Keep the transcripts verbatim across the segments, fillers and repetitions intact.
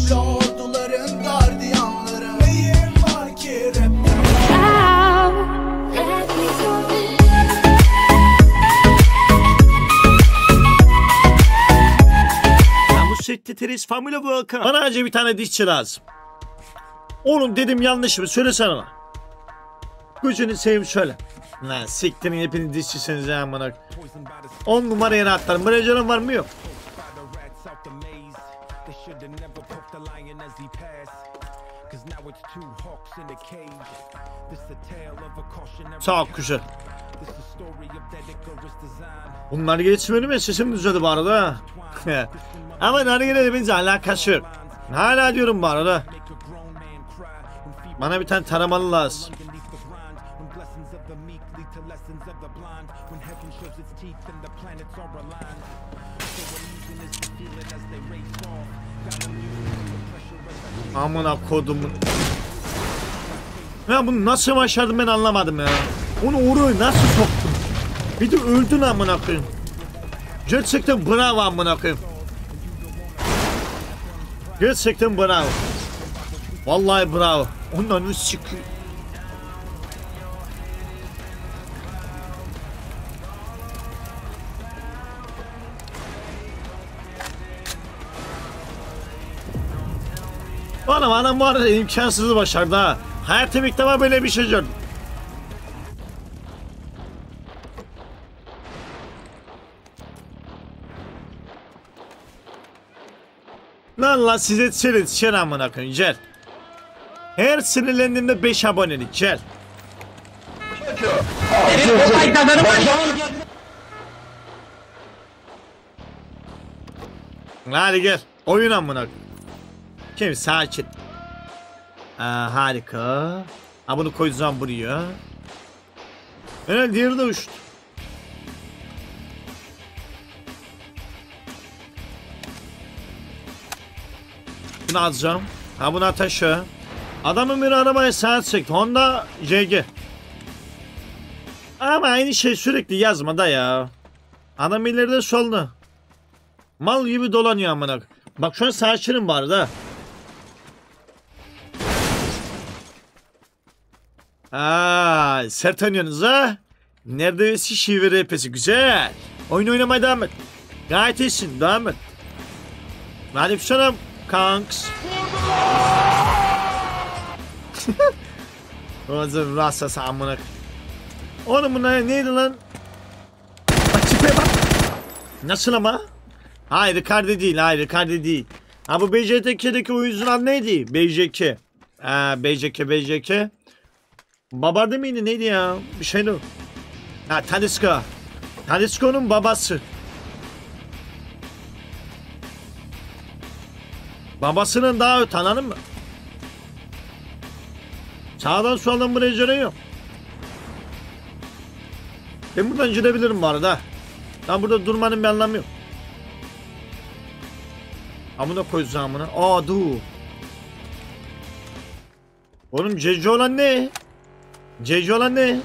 Güçlü orduların gardiyanları. Neyim var ki rapten? Teteris Family Volkan. Bana acı bir tane dişçi lazım. Oğlum dedim yanlış mı? Söylesene bana. Gücünü seveyim şöyle. Lan siktirin hepiniz dişçisiniz ya amına. on numara yere atlarım. Menajerim var mı yok? Çok güzel. Bunlar geçmedi mi? Sesim düzeldi bu arada. Ama nargile benimle alakası yok. Hala diyorum bu arada. Bana bir tane taramalı lazım. Amına kodumun. Ya bunu nasıl başardım ben anlamadım ya. Onu oraya nasıl soktum? Bir de öldün amına koyayım. Gerçekten bravo amına koyayım. Gerçekten bravo. Vallahi bravo. Ondan çıkıyor. Bana bana bu arada imkansızı başardı ha. Hayatım ilk defa böyle bir şey gördüm. Lan lan size sinir sinir amına koyayım gel. Her sinirlendiğimde beş abonelik gel. Hadi gel oyun amına koyayım. Kim sakin. Aa, harika. Ha bunu koyacağım buraya. Evet diğeri de uçtu. Bunu alacağım. Ha bunu ateşe. Adamın bir arabaya saat çekti. Honda J G. Ama aynı şey sürekli yazma da ya. Adam ileride solda. Mal gibi dolanıyor amına. Bak şu an saçırım var da. Aaa sert oynuyorsunuz ha. Neredeyse şive repesi güzel. Oyun oynamaya devam et. Gayet iyisin devam et. Hadi sana kanks. Oğlum rastası amına. Oğlum bunlar neydi lan? Bak tipe bak. Nasıl ama? Hayır Ricardo değil, hayır Ricardo değil. Ha bu B J K'deki oyuncunun adı neydi? B J K. Ha B J K, B J K. Babardı mıydı neydi ya? Bir şeydi o. Ha Taliska. Taliska'nın babası. Babasının daha öte anladın mı? Sağdan soldan buraya görüyor. Ben buradan gidebilirim bu arada. Ben burada durmanın bir anlamı yok. Amına koyacağım amına. Aa dur. Oğlum C C olan ne? C C olan ne?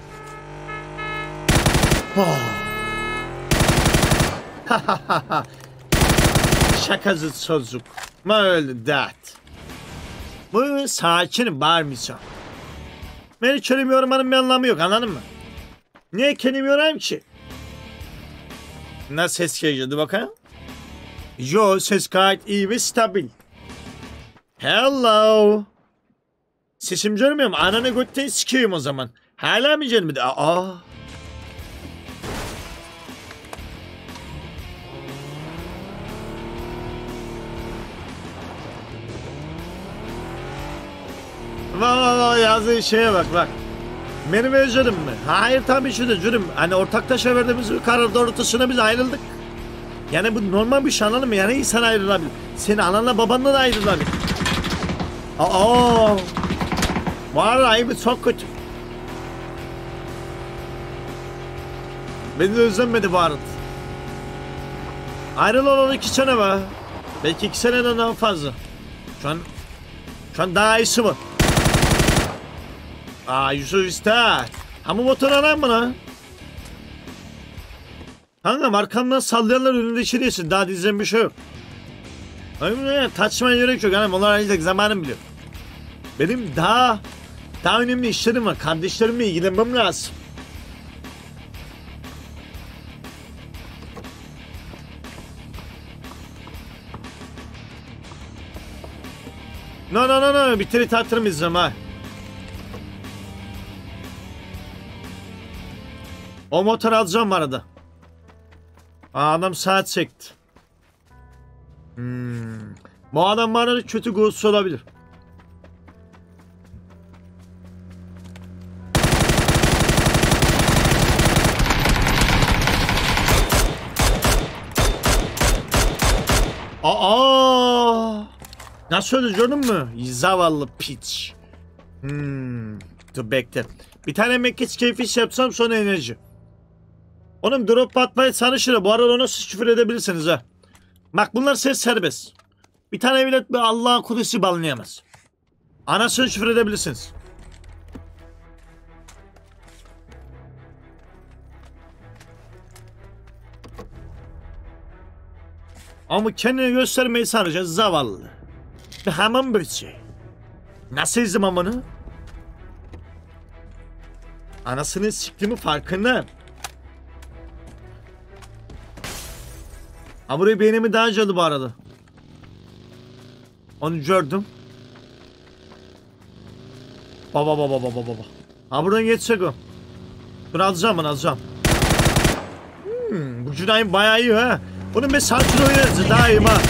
Şakasız çocuk. Ma öyle dat. Bu sakin bağırmayacağım. Beni kelime yormanın bir anlamı yok anladın mı? Niye kelime yorayım ki? Nasıl ses geliyordu bakalım? Yo ses gayet iyi ve stabil. Hello. Sesim görmüyor mu? Ananı götten sikeyim o zaman. Hala mı gelmedi? Aa. Valla yazdığı şeye bak bak. Benim özledim mi? Hayır tabii şu da cürüm. Hani ortaklaşa verdiğimiz bir karar doğrultusunda biz ayrıldık. Yani bu normal bir şey anladın mı? Yani insan ayrılabilir. Senin ananla babanla da ayrılabilir. Aa. Var ayıbı çok kötü. Beni de özlenmedi bu arada. Ayrılalı iki sene var. Belki iki seneden daha fazla. Şu an Şu an daha iyisi var. Aa Yusuf ister. Ama motor alan mı lan? Kanka arkamdan sallayanlar önünde içeriyesin. Daha diyeceğim bir şey yok. Öyle taçmaya gerek yok. Yani onlar ancak zamanım biliyor. Benim daha daha önemli işlerim var. Kardeşlerimle ilgilenmem lazım. No no no no bitiri tattırmayacağım ha. O motor alacağım arada. Aa, adam saat çekti. Hmm. Bu adam bana kötü ghost olabilir. Aa! Nasıl öldü gördün mü? Zavallı piç. Hmm. Dur bekle. Bir tane mekiç keyfi yapsam sonra enerji. Onun drop patmayı sanışır. Bu arada ona siz küfür edebilirsiniz ha. Bak bunlar ses serbest. Bir tane evlat bir Allah'ın kudüsü bağlayamaz. Anasını küfür edebilirsiniz. Ama kendini göstermeyi sanacağız zavallı. Bir hamam böceği. Nasıl izdim amanı? Anasının siklimi farkında. Ha burayı beynimi daha önce aldı bu arada. Onu gördüm. Baba baba baba baba. Ha buradan geçecek o. Dur alacağım ben alacağım. Hmm, bu cünayim bayağı iyi ha. Bunun bir sakin oynarız daha iyi ha.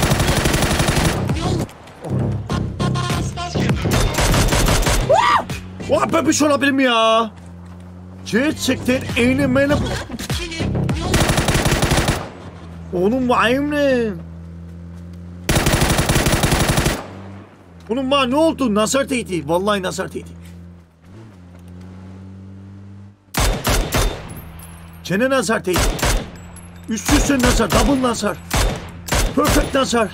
Vah bebiş olabilir mi ya? Gerçekten eğlenmeyle... Oğlum vayım ne? Bunun bana ne oldu? Nazar değdi. Vallahi nazar değdi. Gene nazar değdi. Üst üste nazar. Double nazar. Perfect nazar.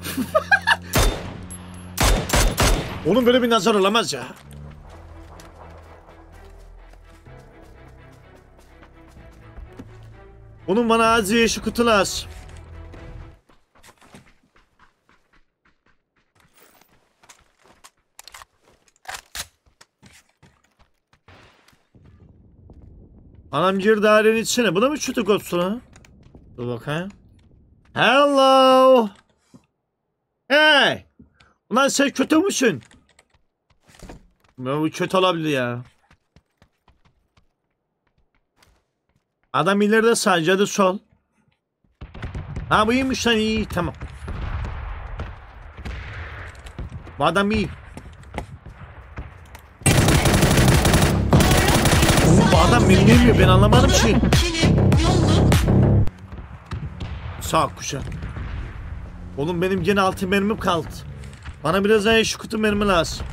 Oğlum böyle bir nazar olamaz ya. Onun bana az yeşil kutu lazım. Anam gir dairenin içine. Bu da mı çutuk olsun ha? Dur bakayım. Hello. Hey. Ulan sen kötü müsün? Bu kötü olabilir ya. Adam ileride sadece sol. Ha bu iyiymiş lan iyi tamam. Bu adam iyi. Oğlum bu adam beni bilmiyor ben anlamadım ki. Sağ kuşa. Oğlum benim gene altı mermim kaldı. Bana biraz daha şu kutu mermi lazım.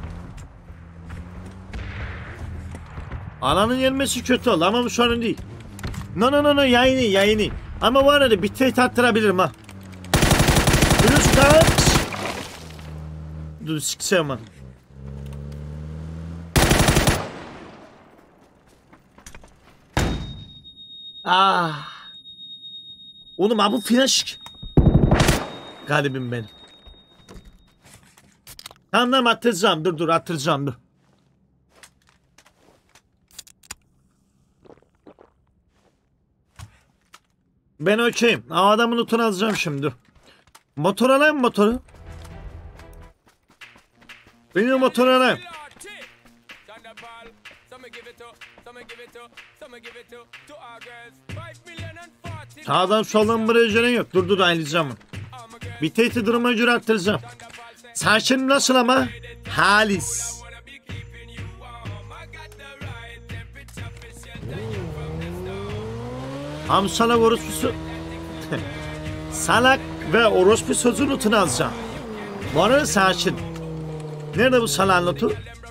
Alanın gelmesi kötü oldu ama bu sorun değil. No no no no yayını yayını. Ama bu arada bir tek attırabilirim ha. Biliyorsun kaç. Dur sikse ama. Ah. Oğlum abi bu flash. Galibim benim. Tamam tamam attıracağım dur dur attıracağım dur. Ben okeyim. Ama adamın lootunu alacağım şimdi. Motor alayım motoru. Benim motor alayım. Sağdan soldan buraya gören yok. Dur dur aylayacağım. Bir tehdit duruma göre arttıracağım. Saçın nasıl ama? Halis. Ham salak orospusu. Salak ve orospu sözü notunu alacağım. Bu arada saçın. Nerede bu salak notu?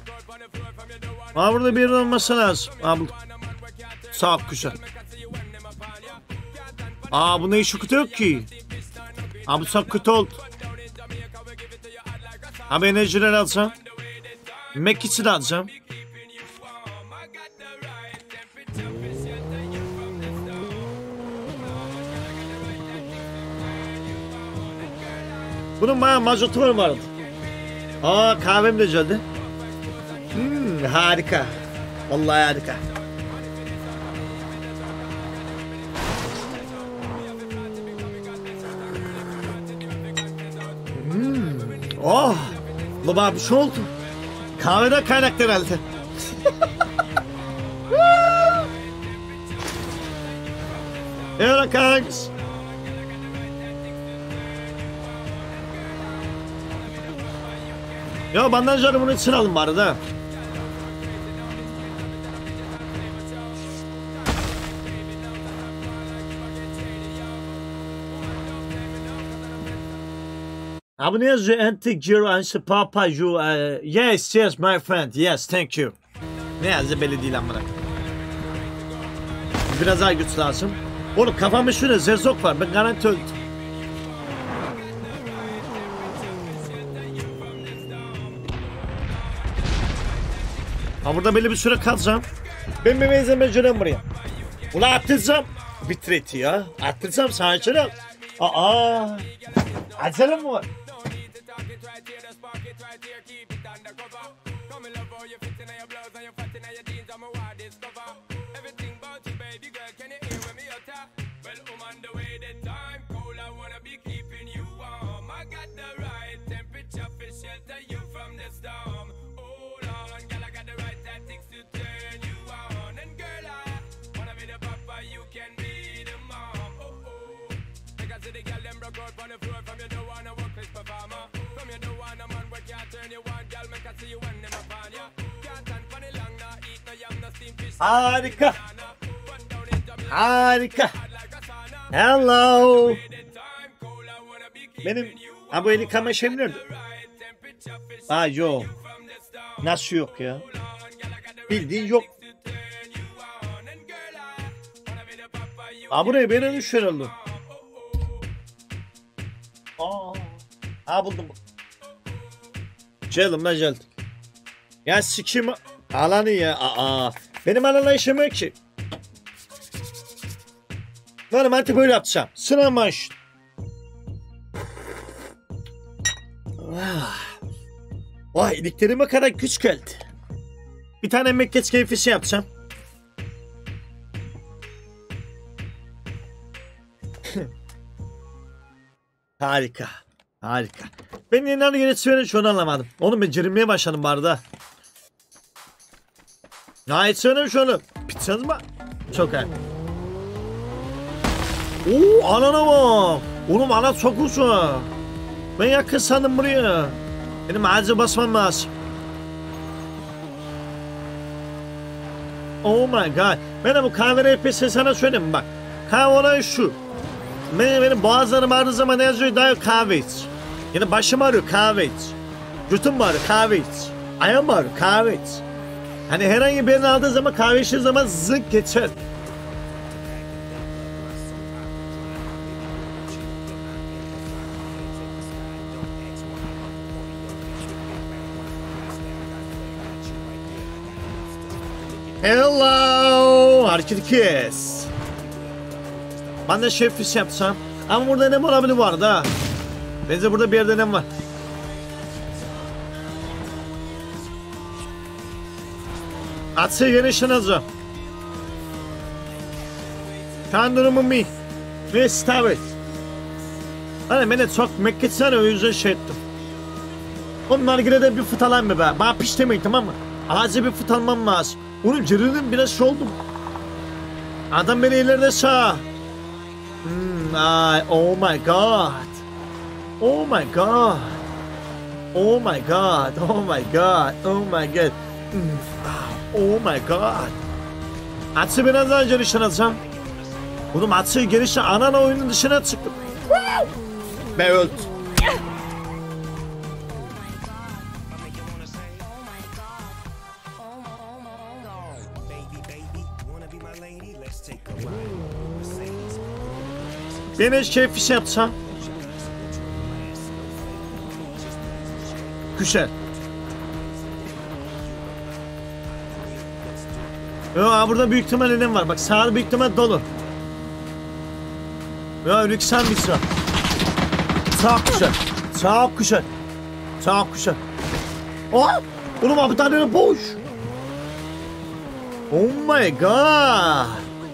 Aa burada bir yer olması lazım. Aa buldum. Sağ kuşa. Aa bunda hiç kutu yok ki. Aa bu sağ kutu oldu. Abi enerjiler alacağım. Mekkiç'i de alacağım. Bunun bayağı mazotu var vardı. Aa kahvem de geldi. Hmm, harika. Vallahi harika. Hmm. Oh. Baba bir şey oldu. Kahveden kaynaklı herhalde. Evet kanks. Ya bandajları bunun için alın bari da. Ha bu ne yazıyor? Antique Giro and Papa you. Uh, yes yes my friend. Yes thank you. Ne yazıyor belli değil amına. Biraz daha güç lazım. Oğlum kafamda şurada zerzok var. Ben garanti öldüm. Ha burada belli bir süre kalacağım. Ben bir benzeme dönem buraya. Ulan atlayacağım. Bitreti ya. Atlayacağım sağa. Aa. Acele mi var? Harika. Harika. Hello. Benim ha bu el yıkama şeyim nerede? Aa yok. Nasıl yok ya? Bildiğin yok. Aa buraya beni düşür oldu. Aa. Aa buldum. Geldim ben geldim. Ya sikim alanı ya. Aa. Benim alanla işim yok ki. Normalde böyle yapacağım. Sınav baş. Vay iliklerime kadar güç geldi. Bir tane mekkeç keyfisi yapacağım. Harika. Harika. Ben yeni yönetmeni şunu anlamadım. Onu becermeye başladım barda. Gayet söyleyeyim şunu. Pizzanız mı? Çok iyi. Oo anana bak. Oğlum ana çok uzun. Ben yakın sandım buraya. Benim ağzı basmam lazım. Oh my god. Ben de bu kahve rehbesi sana söyleyeyim bak. Kahve olay şu. Benim, benim boğazlarım ağrıdığı zaman ne yazıyor? Daha kahve iç. Yani başım ağrıyor kahve iç. Götüm ağrıyor kahve iç. Ayağım ağrıyor kahve iç. Hani herhangi birini aldığı zaman kahve içtiği zaman zık geçer. Hello, hareket kes. Ben de şef iş yapsam. Ama burada nem olabilir bu arada. Bence burada bir yerde nem var. Atsı genişleneceğim. Kan durumu mi? Ve stavit. Hani beni çok mekketsene o yüzden şey ettim. Onlar gire de bir fıt alayım mı be? Bana piş demeyin tamam mı? Acil bir fıt almam lazım. Onun cırırdım biraz şey oldum. Adam beni ileride sağ. Hmm, ay, oh my god. Oh my god. Oh my god. Oh my god. Oh my god. Hmm, oh my god. Atsı biraz daha geliştireceğim. Oğlum Atsı geliştir. Anana oyunun dışına çıktım. Ben öldüm. Ben hiç keyif iş yapsam. Güzel. Ya burada büyük ihtimal elim var. Bak sağda büyük ihtimal dolu. Ya lüksen bir sıra. Çok güzel. Çok güzel. Çok güzel. Oh! Oğlum abi tane boş. Oh my god.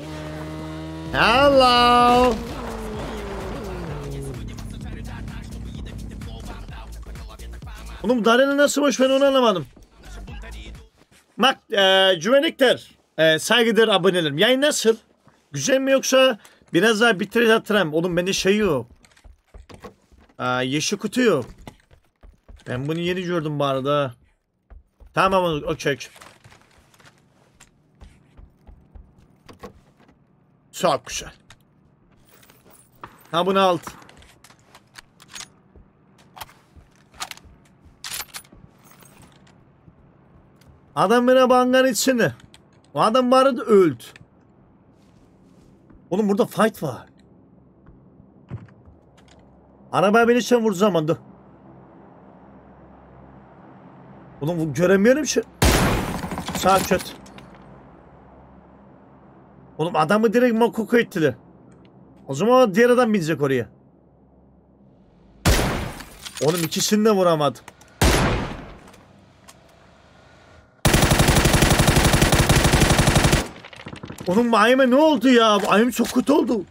Hello. Oğlum Darren'e nasıl boş, ben onu anlamadım. Bak e, güvenlikler, e, saygıdeğer abonelerim. Yayın nasıl? Güzel mi yoksa biraz daha bitir hatırlayayım. Oğlum bende şey yok. Aa, yeşil kutu yok. Ben bunu yeni gördüm bu arada. Tamam okey. Çok güzel. Ha bunu alt. Adam bana banganın içinde. O adam bari de öldü. Oğlum burada fight var. Arabaya beni sen vurdu zaman dur. Oğlum göremiyorum şu. Sağ kötü. Oğlum adamı direkt makuku ettiler. O zaman diğer adam binecek oraya. Oğlum ikisini de vuramadı. Oğlum Ayme ne oldu ya? Ayme çok kötü oldu.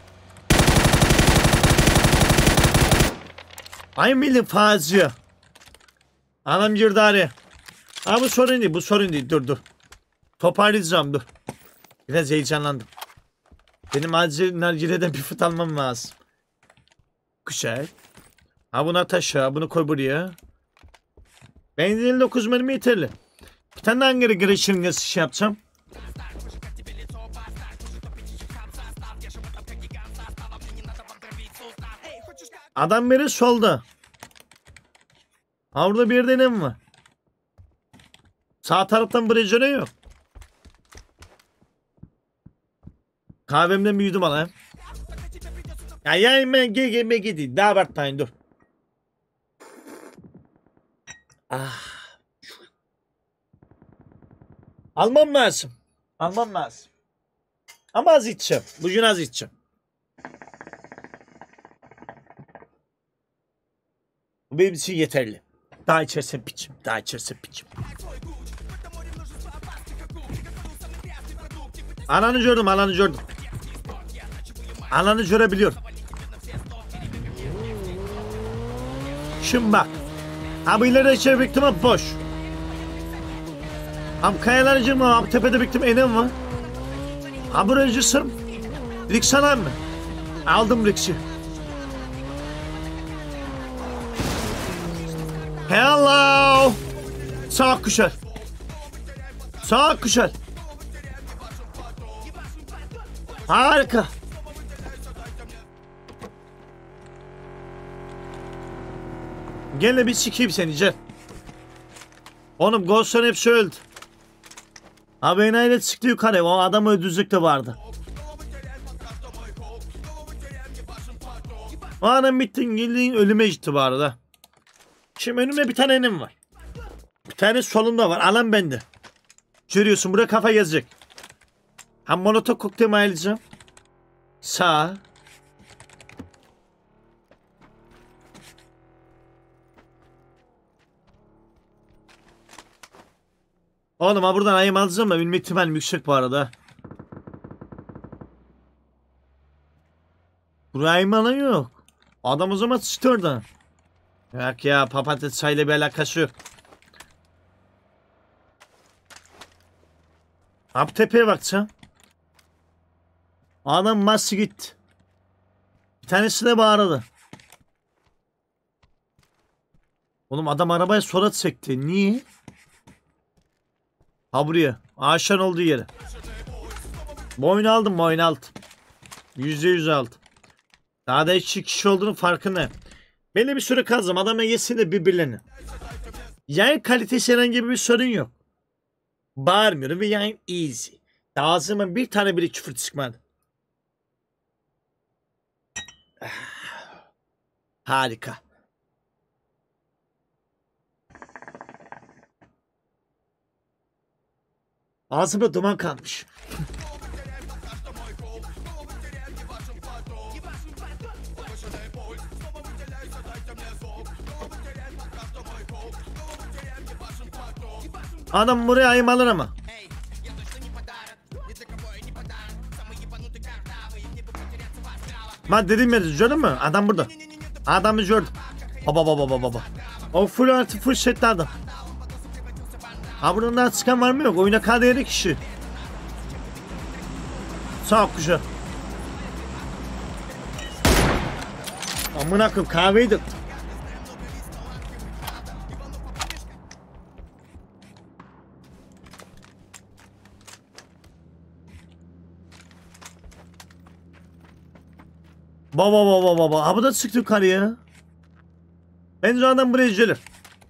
Ayme'nin fazla. Anam girdi araya. Ha bu sorun değil, bu sorun değil. Dur dur. Toparlayacağım dur. Biraz heyecanlandım. Benim acil nargileden bir fıt almam lazım. Güzel. Ha bunu at aşağı, bunu koy buraya. Benim elli dokuz mermi yeterli. Bir tane daha hangi girişimde şey yapacağım. Adam biri solda. Ha orada bir denem var. Sağ taraftan bridge'e yok. Kahvemden büyüdüm alayım. Ya yayın ben G G M G değil. Daha abartmayın dur. Ah. Almam lazım. Almam lazım. Ama az içeceğim. Bugün az içeceğim. Bu benim için yeterli. Daha içersen piçim. Daha içersen piçim. Ananı gördüm, ananı gördüm. Ananı görebiliyorum. Şimdi bak. Abi ileride içeri bektim ama boş. Abi kayalar cırma, abi tepede bektim enem var. Abi buraya sırm. Riks alayım mı? Aldım Riks'i. Hello. Çok güzel. Çok güzel. Harika. Gel bir sikeyim seni Cem. Oğlum Ghost'un hepsi öldü. Abi enayiyle çıktı yukarı. O adam öldürecek de vardı. O adam bittin geldiğin ölüme gitti bu arada. Şimdi önümde bir tane enim var. Bir tane solumda var. Alan bende. Görüyorsun buraya kafa gezecek. Hem molotov kokteyl ayarlayacağım. Sağ. Oğlum ha buradan ayım alacağım da bilme ihtimalim yüksek bu arada. Buraya ayım alan yok. Adam o zaman sıçtı oradan. Yok ya papatya çayla bir alakası yok. Abi tepeye bakacağım. Adam masası gitti. Bir tanesi de bağırdı. Oğlum adam arabaya sola çekti. Niye? Ha buraya. Ağaçların olduğu yere. Boynu aldım, boynu aldım. Yüzde yüz aldım. Daha da iki kişi olduğunun farkında. Belli bir süre kalacağım. Adamla yesin de birbirlerini. Yayın kalitesi herhangi bir sorun yok. Bağırmıyorum ve yayın easy. Daha ağzıma bir tane bile küfür çıkmadı. Harika. Ağzıma duman kalmış. Adam buraya ayımalır ama. Ben dedim ya, gördün mü? Adam burada. Adamı gördüm. Baba baba baba baba. O full artı full setli adam. Ha buradan çıkan var mı yok? Oyuna kadar kişi. Sağ ol kuşa. Amına koyayım kahveydi. Baba baba baba. Ha bu da çıktı yukarıya. Bence adam buraya gelir.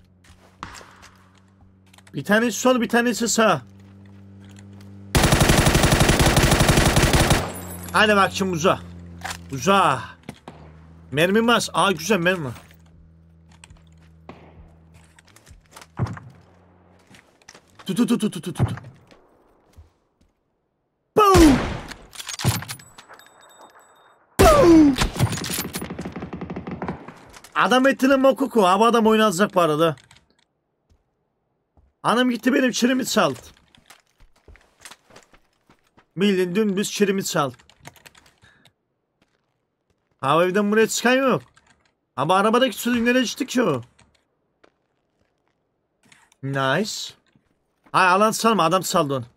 Bir tanesi sol, bir tanesi sağ. Hadi bak şimdi uza. Uza. Mermi var. Aa güzel mermi var. Tut tut tut tut tut tut. Boom. Boom. Adam ettiğine mokuku. Abi adam oynatacak bu arada. Anam gitti benim çirimi çaldı. Bildiğin dümdüz çirimi çaldı. Abi evden buraya çıkan yok. Ama arabadaki sürümlere düştü ki o. Nice. Hay alan salma, adam saldı onu.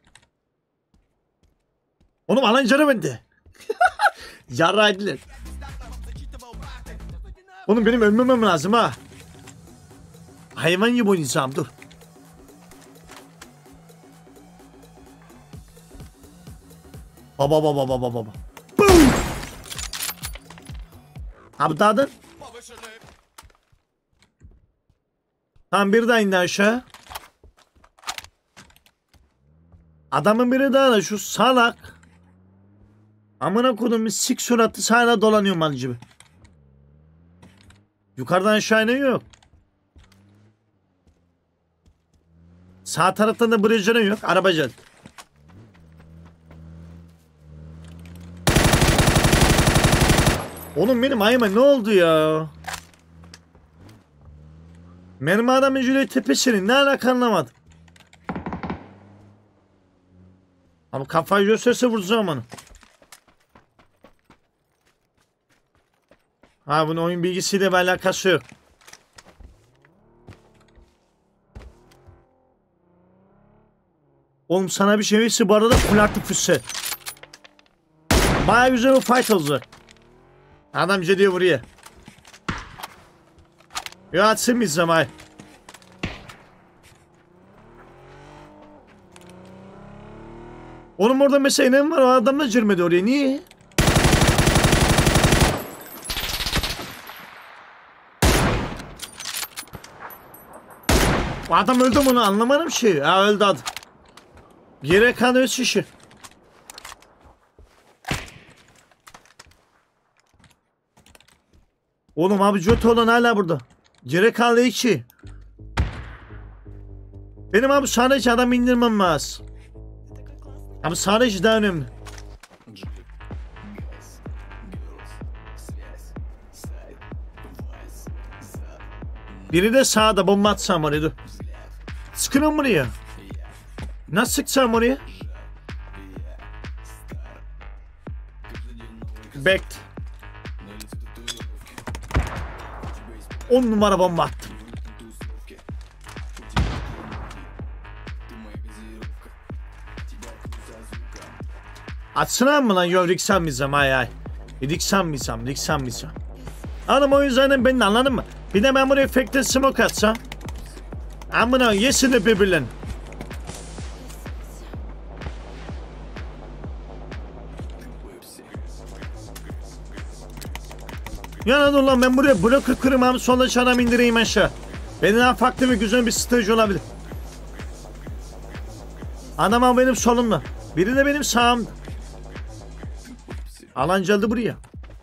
Oğlum alan canı bende. Yarraydılar. Oğlum benim ölmemem lazım ha. Hayvan gibi oynayacağım, dur. Baba baba baba baba. Boom. Abi dağıdın. Tamam bir daha indi aşağı. Adamın biri daha da şu salak. Amına kodum bir sik suratlı sahada dolanıyor mal gibi. Yukarıdan aşağı inen yok. Sağ taraftan da bridge'den yok. Araba geldi. Oğlum benim ayıma ne oldu ya? Mermi adamın Cüle tepesinin ne alaka anlamadım. Abi kafayı gösterse vuracağım onu. Ha bunun oyun bilgisiyle bir alakası yok. Oğlum sana bir şey verirse bu arada full artı füsse. Baya güzel bir fight olacak. Adam geliyor buraya. Ya atsın mıyız zaman? Oğlum orada mesela inen var, o adam da girmedi oraya, niye? O adam öldü mü onu anlamadım şey. Ha öldü adam. Yere kanıyor şişi. Oğlum abi Jota olan hala burada. Yere kaldı iki. Benim abi sadece adam indirmem lazım. Abi sadece daha önemli. Biri de sağda bomba atsam oraya dur. Sıkırım buraya. Nasıl sıksam oraya? Bekle. On numara bomba attım. Atsana mı lan yo riksam mıyım ay ay. Riksam mıyım riksam mıyım. Adam o yüzden beni anladın mı? Bir de ben buraya efekte smoke atsam. Amına yesin de birbirlerini. Yana dur lan ben buraya bloku kırmam sonra çanam indireyim aşağı. Benim daha farklı ve güzel bir strateji olabilir. Adam benim solumda. Biri de benim sağımda. Alan geldi buraya.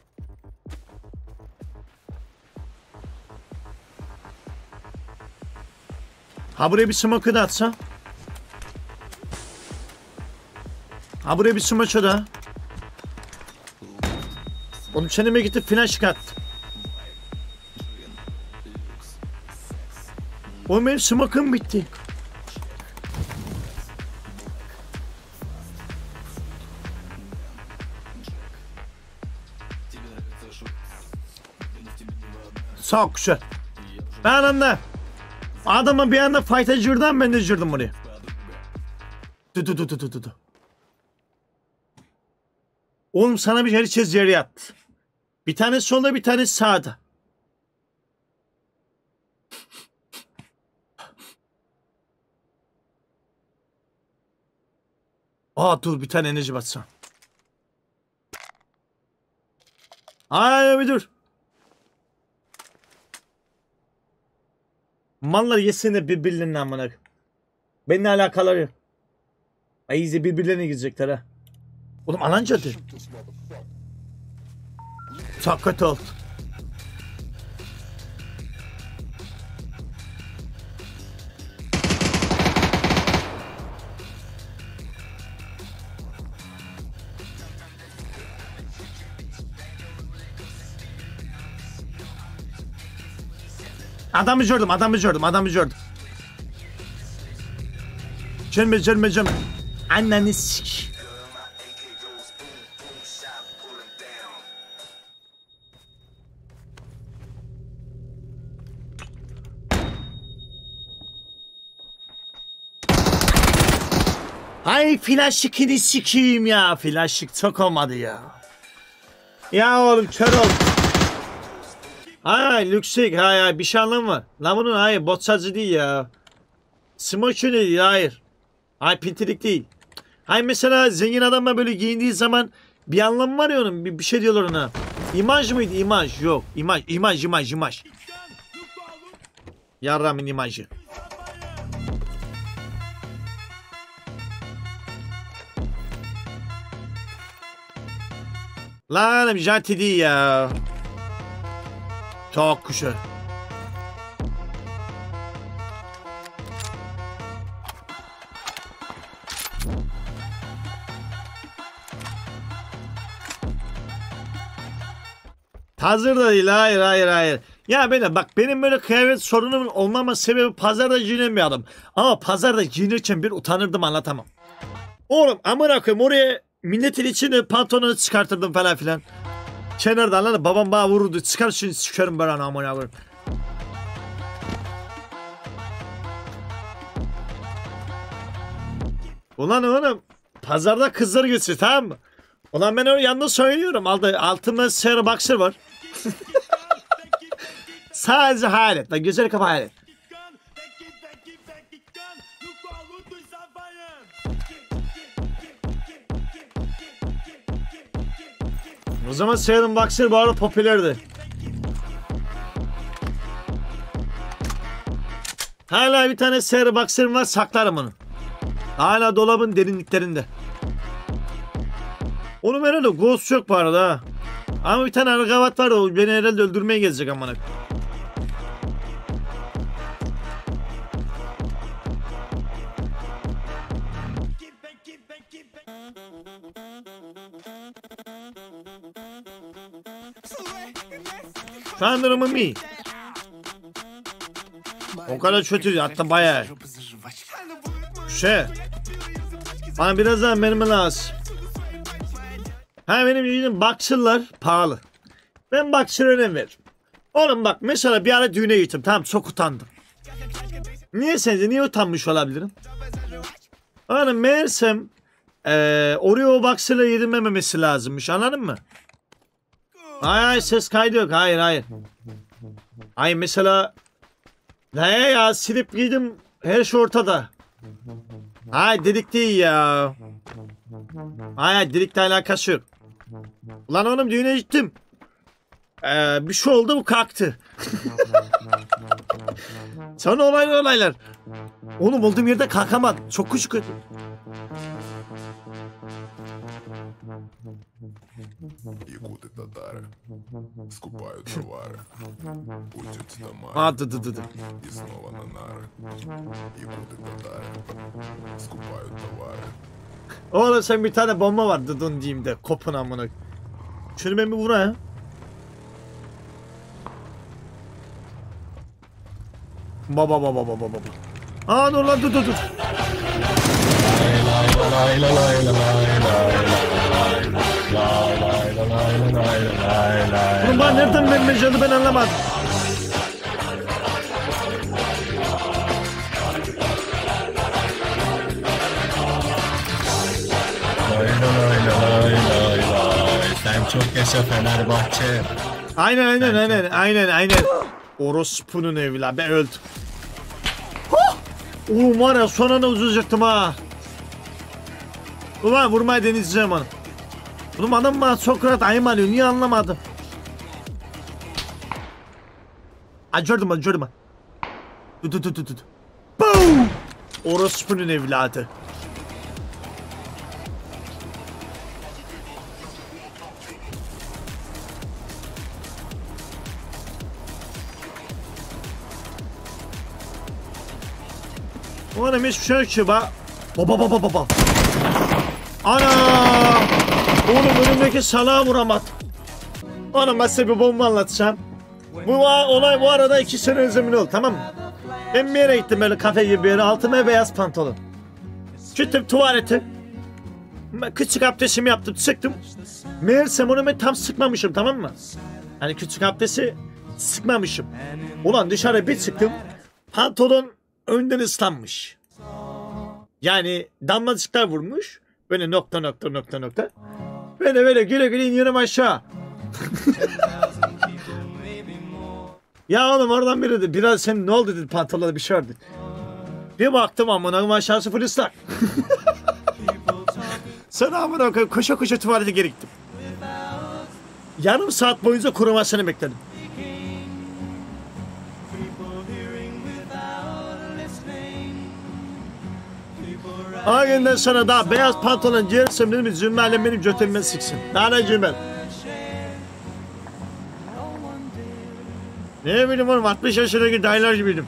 Ha buraya bir smoke da atsa. Ha buraya bir smoke da. Oğlum çeneme gitti flash çıkarttı. Oğlum benim smoke'um bitti. Sağ ol kuşlar. Ben anda adama bir anda fight'a girdim, ben de girdim buraya. Dur dur dur dur dur dur. Oğlum sana bir herkes yere attı. Bir tane solda, bir tane sağda. Aa dur, bir tane enerji batsam. Ay bir dur. Mallar yesene birbirlerine amına. Benimle alakaları yok. Ay iyice birbirlerine girecekler ha. Oğlum alan cadı. Çok kötü oldu. Adamı gördüm, adamı gördüm, adamı gördüm. Gelme, gelme, gelme. Anneni sik. Ay flaşıkını sikiyim ya. Flaşık çok olmadı ya. Ya oğlum kör ol. Ay yüksek, hay hay bir şey anlamı var. Lan bunun hayır botçacı değil ya. Smoke değil, hayır. Ay pintilik değil. Hay mesela zengin adamla böyle giyindiği zaman bir anlamı var ya onun, bir, bir şey diyorlar ona. İmaj mıydı? İmaj yok. İmaj, imaj, imaj, imaj. Yarramın imajı. Lan janti değil ya. Çok güzel. Hazır da değil, hayır hayır hayır. Ya benim bak, benim böyle kıyafet sorunum olmama sebebi pazarda giyinemiyorum. Ama pazarda giyinirken bir utanırdım, anlatamam. Oğlum amına koyayım, oraya milletin içine pantolonu çıkartırdım falan filan. Kenardan lan babam bana vururdu. Çıkar şimdi sikerim ben ana amına koyayım. Ulan oğlum pazarda kızları götürüyor, tamam mı? Ulan ben öyle yalnız söylüyorum. Aldı, altımda sarı boxer var. Sadece hayalet. Lan güzel kafa hayalet. O zaman sarı boxer bu arada popülerdi. Hala bir tane sarı boxer'ım var, saklarım onu. Hala dolabın derinliklerinde. Onun herhalde ghost yok bu arada ha. Ama bir tane argavat var, o beni herhalde öldürmeye gelecek amına. Tanrım mi? O kadar kötü, hatta bayağı. Şey. Bana biraz daha mermi lazım. Ha benim yediğim boxer'lar pahalı. Ben boxer'a önem veririm. Oğlum bak mesela bir ara düğüne gittim, tamam, çok utandım. Niye sence, niye utanmış olabilirim? Oğlum meğersem ee, oraya o boxer'la yedirmememesi lazımmış, anladın mı? Hayır hayır, ses kaydı yok, hayır hayır. Hayır mesela ne ya, silip giydim, her şey ortada. Hayır dedik değil ya. Hayır delikle alakası yok. Ulan oğlum düğüne gittim. Ee, bir şey oldu, bu kalktı. Sonra olaylar olaylar. Oğlum olduğum yerde kalkamadım. Çok küçük. Якуты татары скупают товары, учат дома Aa dı dı dı dı. и снова на нары. Якуты татары скупают товары. Oğlum sen bir tane bomba var dıdın diyeyim de kopun amına. Şunu ben bir vurayım. Baba baba baba baba. Aa dur lan dur dur dur. Oğlum bana nereden vermeyeceğini ben anlamadım. Çok yaşa Fenerbahçe. Aynen aynen aynen aynen aynen. Orospu'nun evladı. Ben öldüm. Oh! Oğlum var ya son anda uzayacaktım ha. Ulan vurmayı deneyeceğim onu. Oğlum adam bana Sokrat ayım alıyor. Niye anlamadım? Acırdım acırdım. Dur dur dur dur dur. Boom! Orospu'nun evladı. Oğlum hiçbir şey yok ki bak. Baba baba baba. Ana! Oğlum önümdeki salağa vuramadım. Oğlum ben size bir bomba anlatacağım. Bu olay bu arada iki sene önce oldu, tamam mı? Ben bir yere gittim böyle kafe gibi bir yere, altıma beyaz pantolon. Gittim tuvalete. Küçük abdestimi yaptım, sıktım. Meğersem onu ben tam sıkmamışım, tamam mı? Hani küçük abdesti sıkmamışım. Ulan dışarı bir çıktım. Pantolon önden ıslanmış. Yani damlacıklar vurmuş. Böyle nokta nokta nokta nokta. Böyle böyle güle güle iniyorum aşağı. Ya oğlum oradan biri dedi. Biraz senin ne oldu dedi, pantolonda bir şey vardı. Bir baktım amına aşağısı full ıslak. Sonra amına koyayım koşa koşa tuvalete geri gittim. Yarım saat boyunca kurumasını bekledim. O günden sonra daha beyaz pantolon giyersem dedim Zümmel benim götümden siksin. Daha ne Zümmel? Ne bileyim oğlum altmış yaşındaki dayılar gibiydim.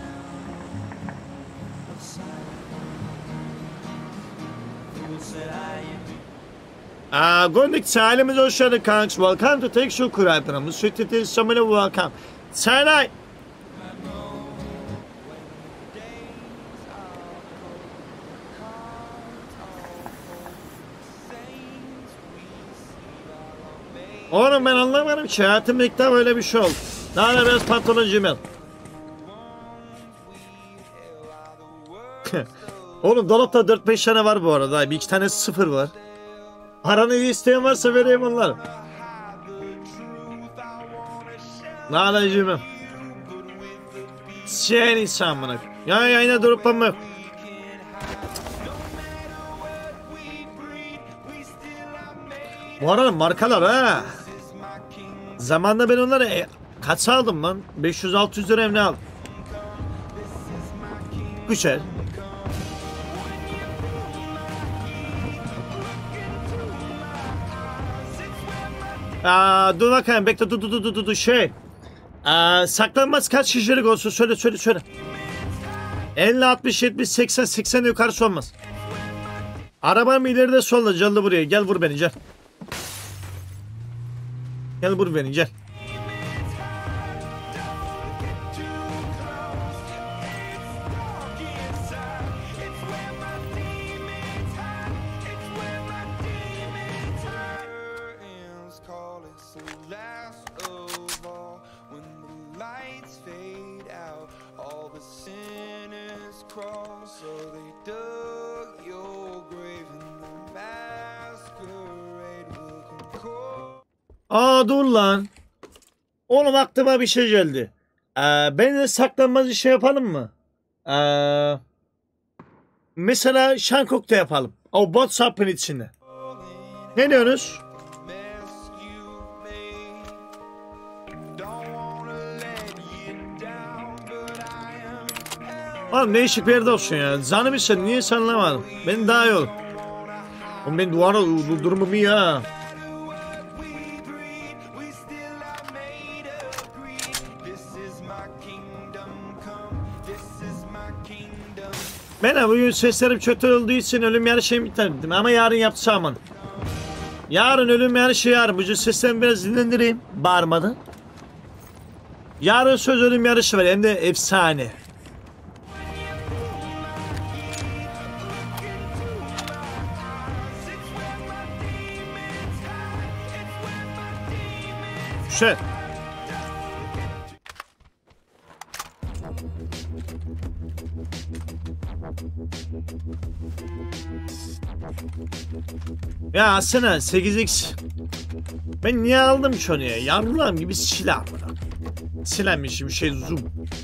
Uh, Gondik sahilimize hoş geldin kanks. Welcome to Tek Şu Kuraypınamız. Sütütü Samuel'e welcome. Selam. Oğlum ben anlamadım ki hayatımda ilk defa böyle bir şey oldu. Daha ne biraz pantolon cimel. Oğlum dolapta dört beş tane var bu arada. Bir iki tane sıfır var. Paranı isteyen varsa vereyim onları. Lala cimel. Şey insan bunu. Ya yayına durup ama yok. Bu arada markalar ha. Zamanında ben onları e, kaç aldım lan? beş yüz altı yüz lira ne aldım? Güzel. Aa, dur bakayım bekle dur dur dur dur dur şey. Aa, saklanmaz kaç kişilik olsun söyle söyle söyle. elli altmış yetmiş seksen seksen yukarısı olmaz. Arabam ileride solda canlı buraya gel vur beni gel. Gel vur beni gel. Aa dur lan. Oğlum aklıma bir şey geldi. Ee, ben de saklanmaz bir şey yapalım mı? Ee, mesela Şankok'ta yapalım. O WhatsApp'ın içinde. Ne diyorsunuz? Oğlum değişik bir yerde olsun ya. Canım işte niye sanlamadım. Ben daha iyi olur. Oğlum ben duvara durumum iyi ha. Ben bugün seslerim kötü olduğu için ölüm yarışı bitirdim ama yarın yapacağım onu. Yarın ölüm yarışı yarın. Bugün seslerimi biraz dinlendireyim. Bağırmadan. Yarın söz ölüm yarışı var hem de efsane. Şey. Ya aslında sekiz x ben niye aldım şunu ya? Yavrularım gibi silah mı? Silenmişim şey zoom.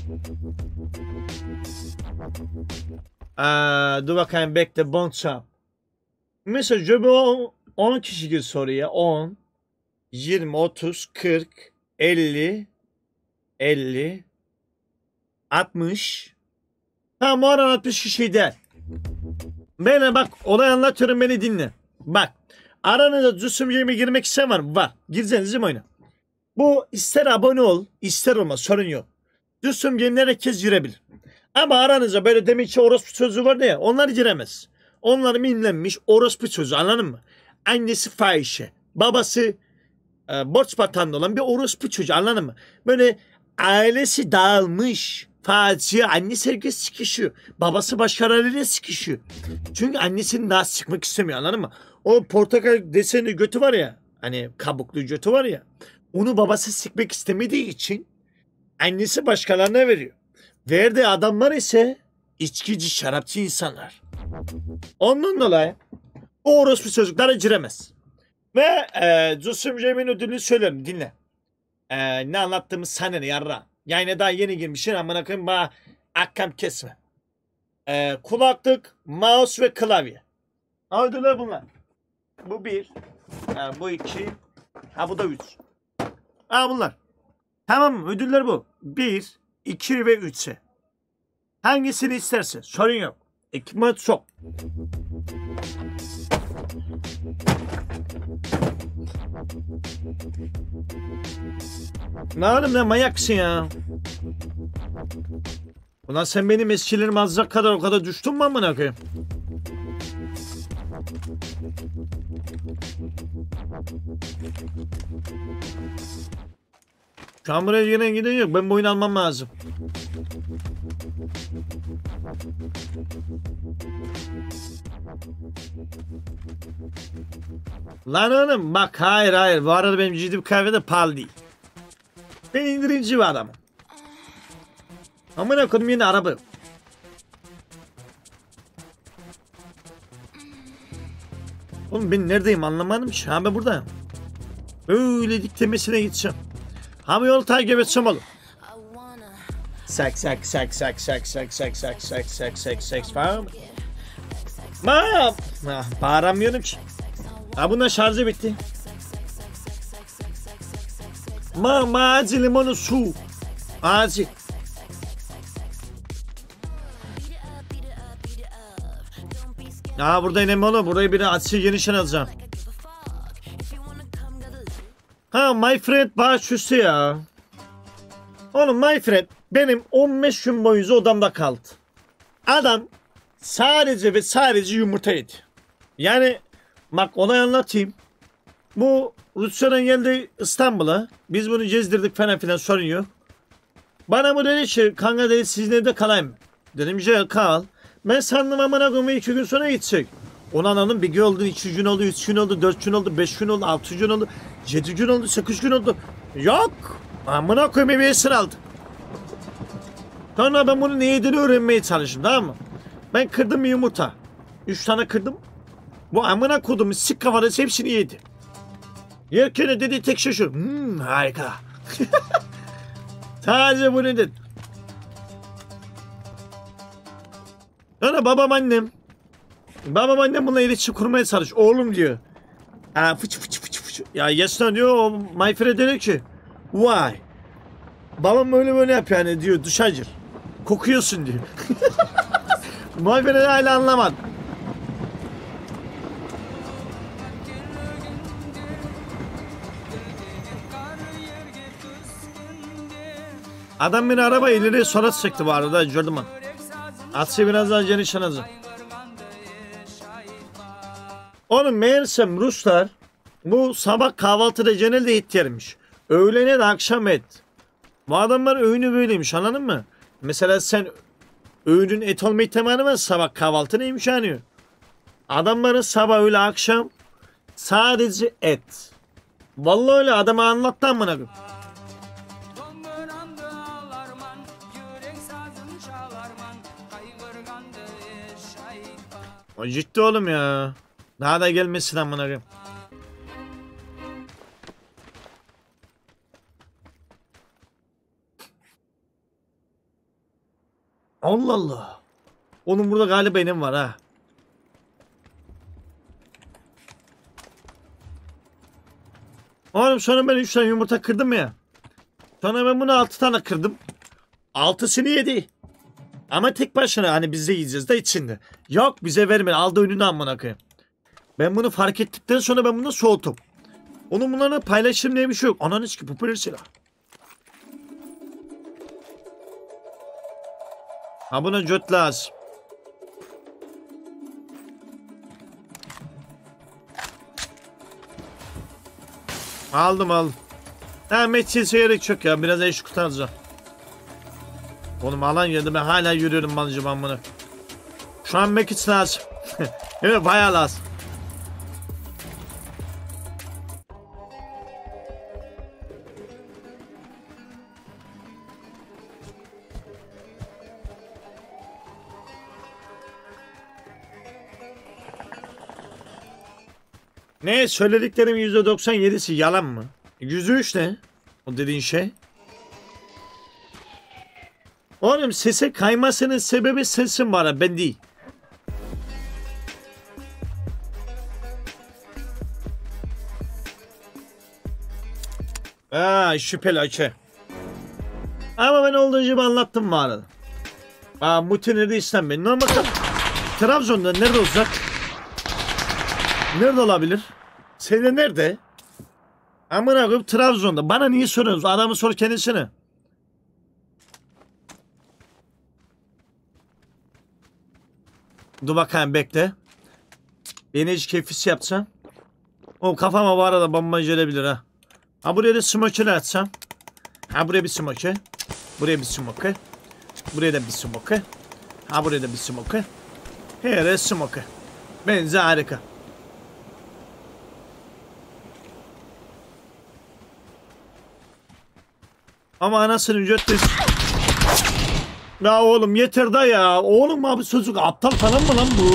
Aa, dur bakayım bekle bonçam. Mesela cebe on kişi gir soruya. on, yirmi, otuz, kırk, elli, elli, altmış. Tamam oran altmış kişi der. Bana bak olay anlatıyorum beni dinle. Bak aranızda Cusum Game'e girmek isteyen var mı? Var. Girseniz mi oyna? Bu ister abone ol ister olma sorun yok. Cusum Game'lere herkes girebilir. Ama aranızda böyle demek ki orospu sözü var ya onlar giremez. Onlar mimlenmiş orospu sözü anladın mı? Annesi fahişe. Babası e, borç batağında olan bir orospu çocuğu anladın mı? Böyle ailesi dağılmış. Facia annesi herkes sıkışıyor. Babası başkalarıyla sıkışıyor. Çünkü annesini daha sıkmak istemiyor anladın mı? O portakal desenli götü var ya. Hani kabuklu götü var ya. Onu babası sıkmak istemediği için annesi başkalarına veriyor. Verdiği adamlar ise içkici, şarapçı insanlar. Ondan dolayı o orospu çocuklara giremez. Ve e, Cusum Cem'in ödülünü söylerim dinle. E, ne anlattığımız sana ne yarra. Yani daha yeni girmişsin amına koyayım bana akkam kesme. E, kulaklık, mouse ve klavye. Ha ödüller bunlar. Bu bir. Ha, bu iki. Ha bu da üç. Ha bunlar. Tamam ödüller bu. Bir, iki ve üçse. Hangisini isterse sorun yok. Ekipman çok. Ne oğlum ne manyaksın ya. Ulan sen benim eskilerimi azıcık kadar o kadar düştün mü amına koyayım? Şu an buraya yine giden yok. Ben bu oyunu almam lazım. Lan oğlum bak hayır hayır. Bu arada benim ciddi bir kahve de pahalı değil. Ben indirimci bir adamım. Amına koydum yine araba. Oğlum ben neredeyim anlamadım ki. Ha ben buradayım. Öyle diklemesine gideceğim. Ha bu yolu takip edeceğim oğlum. Sek sek sek sek sek sek sek sek sek sek sek sek falan. Ma, bağıramıyorum ki. Ha bundan şarjı bitti. Ma, ma acil limonu su. Acil. Ha burada inemem oğlum. Burayı bir açı genişten alacağım. Ha my friend baş üstü ya. Oğlum my friend benim on beş gün boyunca odamda kaldı. Adam sadece ve sadece yumurta yedi. Yani bak olay anlatayım. Bu Rusya'dan geldi İstanbul'a. Biz bunu gezdirdik falan filan sorun yok. Bana bu dedi ki kanka dedi sizin evde kalayım mı? Dedim ki kal. Ben sandım amına koyayım iki gün sonra gidecek. Onu anladım bir gün oldu, iki gün oldu, üç gün oldu, dört gün oldu, beş gün oldu, altı gün oldu, yedi gün oldu, sekiz gün oldu. Yok. Amına koyayım bir esir aldı. Sonra ben bunu ne yediğini öğrenmeye çalıştım tamam mı? Ben kırdım bir yumurta. Üç tane kırdım. Bu amına koyduğum sik kafanız hepsini yedi. Yerken dedi tek şey şu. Hmm, harika. Sadece bu nedir? Sonra babam annem. Babam annem bununla iletişim kurmaya çalış. Oğlum diyor. Aa, fıç fıç fıç fıç. Ya yaşlan diyor o my friend diyor ki. Why? Babam böyle böyle yapıyor yani diyor dışarı. Kokuyorsun diyor. My friend hala anlamadı. Adam beni araba ileri sola çekti bu arada gördüm ben. Atsı biraz daha geniş anacı. Oğlum meğersem Ruslar bu sabah kahvaltıda genelde et yermiş. Öğlene de akşam et. Bu adamlar öğünü böyleymiş anladın mı? Mesela sen öğünün et olma ihtimali var sabah kahvaltına imkanı yok. Adamların sabah öğle akşam sadece et. Vallahi öyle adama anlattı amına koyayım. O ciddi oğlum ya. Daha da gelmesin amına koyayım. Allah Allah. Onun burada galiba benim var ha. Oğlum sonra ben üç tane yumurta kırdım ya. Sonra ben bunu altı tane kırdım. altısını yedi. Ama tek başına hani biz de yiyeceğiz de içinde. Yok bize vermedi. Aldı önünü amına koyayım. Ben bunu fark ettikten sonra ben bunu soğuttum. Onun bunlarla paylaşım diye bir şey yok. Ananı ki popüler silah. Ha buna göt lazım. Aldım aldım. Ha meçhilse gerek çok ya. Biraz eş kurtaracağım. Oğlum alan yedi ben hala yürüyorum balıcı ben bunu. Şu an mekit lazım. Evet bayağı lazım. Ne söylediklerim yüzde doksan yedisi yalan mı? yüzde üç ne? O dediğin şey. Oğlum sese kaymasının sebebi sensin bana ben değil. Aa şüpheli açı. Ama ben olduğu gibi anlattım bu arada. Aa Muti nerede İslam normal Trabzon'da nerede olacak? Nerede olabilir? Senin nerede? Amına koyayım Trabzon'da. Bana niye soruyorsunuz? Adamı sor kendisine. Dur bakayım bekle. Beni hiç keyfisi yapsam. O kafama bu arada bomba gelebilir ha. Ha buraya da smoke'ını atsam. Ha buraya bir smoke. Buraya bir smoke. Buraya da bir smoke. Ha buraya da bir smoke. Her yere smoke. Bence harika. Ama anasının götürüsü. Ya oğlum yeter da ya. Oğlum abi çocuk aptal falan mı lan bu?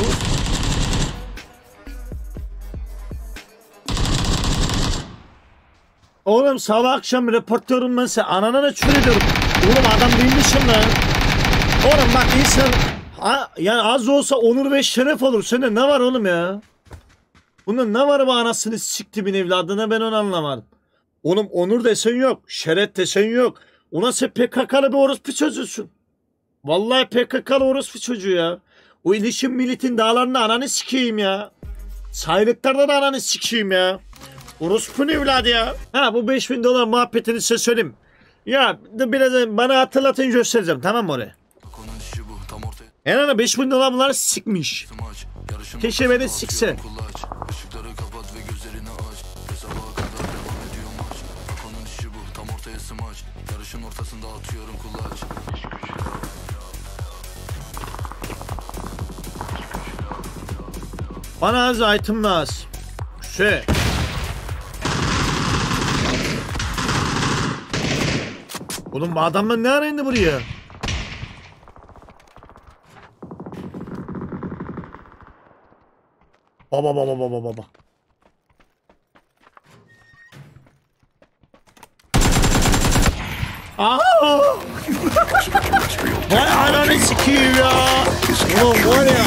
Oğlum sabah akşam reportörüm ben sen anana ne çür ediyorum. Oğlum adam değilmişsin lan. Oğlum bak insan ha, yani az olsa onur ve şeref olur. Sende ne var oğlum ya? Bunun ne var bu anasını siktimin evladına ben onu anlamadım. Oğlum onur desen yok. Şeref desen yok. Ulan sen P K K'lı bir orospu çocuğusun. Vallahi P K K'lı orospu çocuğu ya. O ilişim milletin dağlarında ananı sikeyim ya. Sayılıklarda da ananı sikeyim ya. Orospu'nun evladı ya. Ha bu beş bin dolar muhabbetini size söyleyeyim. Ya biraz bana hatırlatın göstereceğim tamam mı oraya? Enana beş bin dolar bunları sikmiş. Keşke beni sikse. Bana az item lazım. Şey. Oğlum bu adamlar ne ara indi buraya? Baba baba baba baba. Aaa! Vay ananı sikiyim ya. Oğlum var ya.